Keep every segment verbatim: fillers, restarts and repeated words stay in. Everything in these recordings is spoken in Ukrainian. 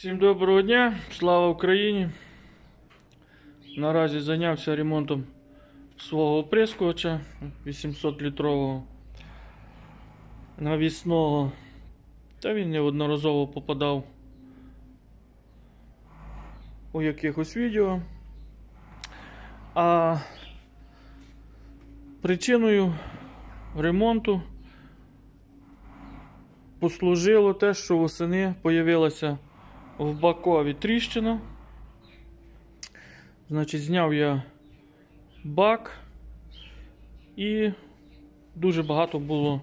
Всім доброго дня, слава Україні! Наразі зайнявся ремонтом свого оприскувача вісімсот літрового навісного, та він неодноразово попадав у якихось відео. А причиною ремонту послужило те, що восени появилася в бакові тріщина. Значить, зняв я бак і дуже багато було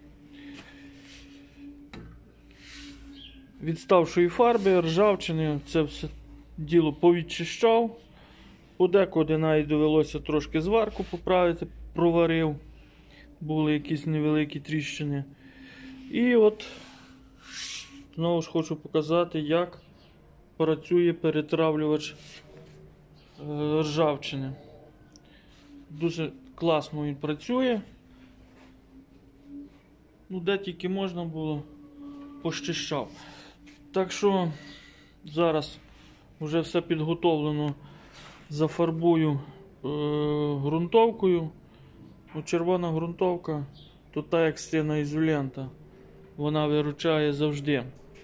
відставшої фарби, ржавчини. Це все діло повідчищав. Подекуди навіть довелося трошки зварку поправити, проварив. Були якісь невеликі тріщини. І от знову ж хочу показати, як працює перетравлювач ржавчини. Дуже класно він працює. Ну, де тільки можна було, пощищав. Так що зараз вже все підготовлено, зафарбую е, ґрунтовкою. Ну, червона ґрунтовка, то та як стіна ізолента. Вона виручає завжди.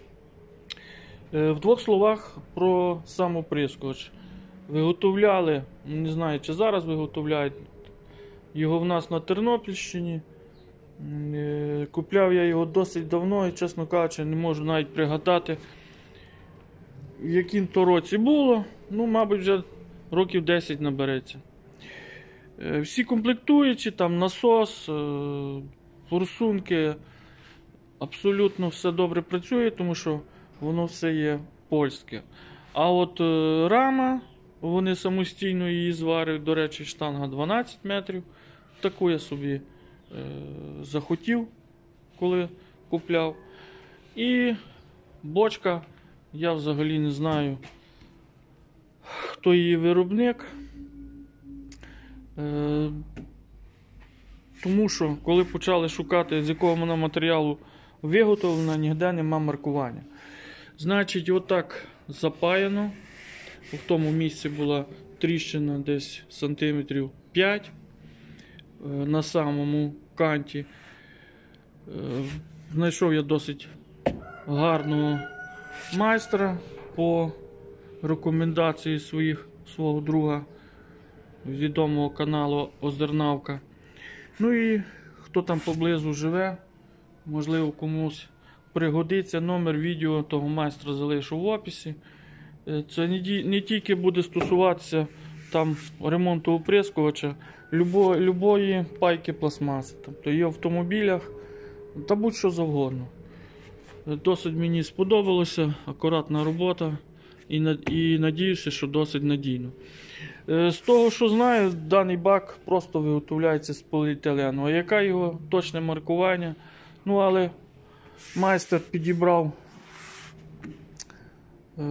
В двох словах про сам оприскувач. Виготовляли, не знаю, чи зараз виготовляють, його в нас на Тернопільщині. Купляв я його досить давно і, чесно кажучи, не можу навіть пригадати, в яким то році було. Ну, мабуть, вже років десять набереться. Всі комплектуючі, там насос, форсунки, абсолютно все добре працює, тому що воно все є польське. А от е, рама, вони самостійно її зварюють, до речі, штанга дванадцять метрів. Таку я собі е, захотів, коли купляв. І бочка, я взагалі не знаю, хто її виробник. Е, тому що, коли почали шукати, з якого вона матеріалу виготовлена, ніде нема маркування. Значить, отак запаяно. В тому місці була тріщина десь сантиметрів п'ять на самому канті. Знайшов я досить гарного майстра по рекомендації своїх, свого друга, відомого каналу Озернавка. Ну і хто там поблизу живе, можливо комусь пригодиться, номер відео того майстра залишу в описі. Це не, не тільки буде стосуватися там ремонту оприскувача, любо, любої пайки пластмаси, тобто і в автомобілях, та будь-що завгодно. Досить мені сподобалося, акуратна робота і, і надіюся, що досить надійно. З того, що знаю, даний бак просто виготовляється з поліетилену. А яке його точне маркування? Ну, але майстер підібрав е,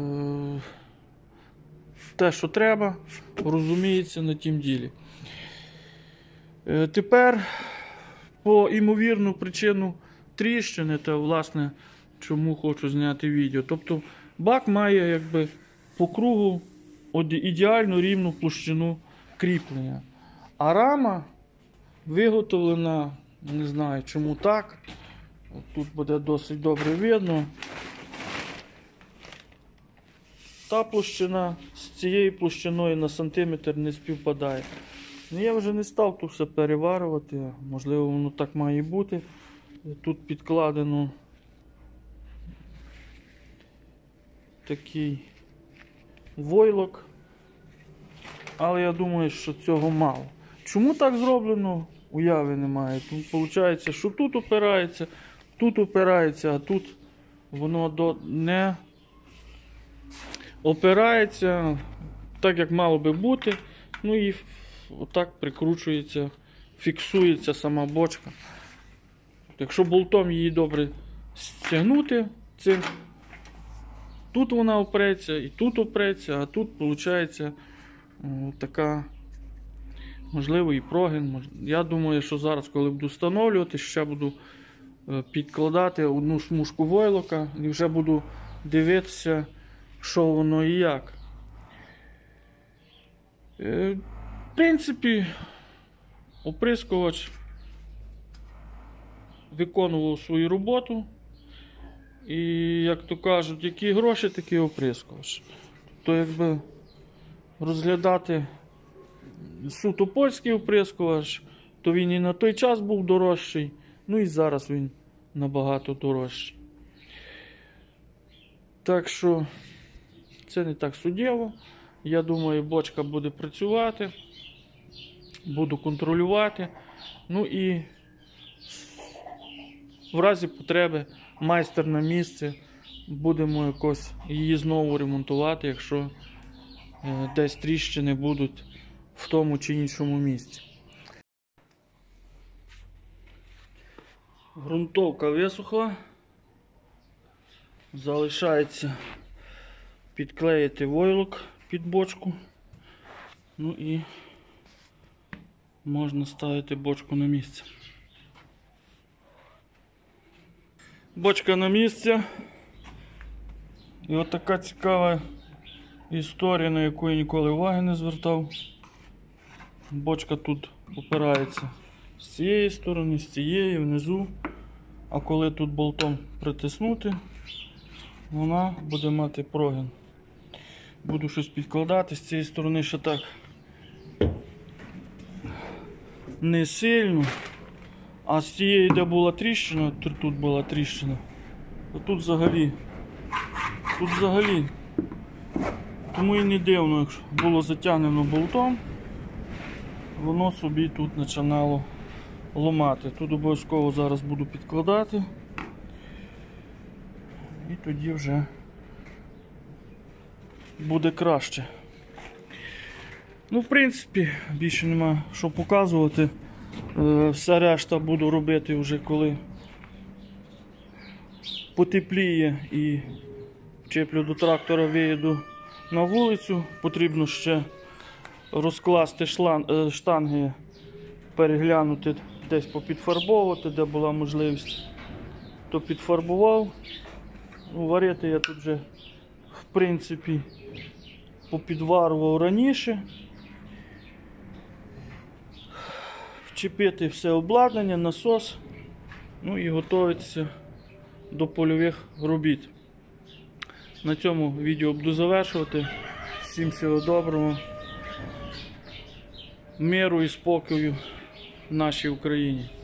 те, що треба, розуміється на тім ділі. Е, тепер по імовірну причину тріщини, та власне чому хочу зняти відео. Тобто бак має якби по кругу ідеальну рівну площину кріплення. А рама виготовлена, не знаю чому так. Тут буде досить добре видно. Та площина з цією площиною на сантиметр не співпадає. Ну, я вже не став тут все переварювати, можливо воно так має бути. Тут підкладено такий войлок, але я думаю, що цього мало. Чому так зроблено? Уяви немає. Тут виходить, що тут опирається, тут опирається, а тут воно до... не опирається так, як мало би бути. Ну і отак прикручується, фіксується сама бочка. Якщо болтом її добре стягнути, цим, тут вона опреться і тут опреться, а тут виходить така, можливо, і прогин. Я думаю, що зараз, коли буду встановлювати, ще буду підкладати одну смужку войлока і вже буду дивитися, що воно і як. Е, в принципі, оприскувач виконував свою роботу. І, як то кажуть, які гроші, такі оприскувач. Тобто, якби розглядати суто польський оприскувач, то він і на той час був дорожчий, ну і зараз він набагато дорожчий. Так що це не так суттєво. Я думаю, бочка буде працювати, буду контролювати. Ну і в разі потреби майстер на місці, будемо якось її знову ремонтувати, якщо е, десь тріщини будуть в тому чи іншому місці. Ґрунтовка висохла. Залишається підклеїти войлок під бочку. Ну і можна ставити бочку на місце. Бочка на місці. І от така цікава історія, на яку я ніколи уваги не звертав. Бочка тут опирається з цієї сторони, з цієї, внизу. А коли тут болтом притиснути, вона буде мати прогин. Буду щось підкладати з цієї сторони ще так не сильно. А з цієї, де була тріщина, тут була тріщина, то тут взагалі, тут взагалі. Тому і не дивно, якщо було затягнено болтом, воно собі тут починало ломати. Тут обов'язково зараз буду підкладати. І тоді вже буде краще. Ну, в принципі, більше нема що показувати. Все решта буду робити вже коли потепліє і чіплю до трактора, виїду на вулицю. Потрібно ще розкласти штанги, переглянути, десь попідфарбовувати, де була можливість, то підфарбував. Варити я тут вже, в принципі, попідварував раніше. Вчепити все обладнання, насос, ну і готуватися до польових робіт. На цьому відео буду завершувати. Всім всього доброго, миру і спокою в нашій Україні.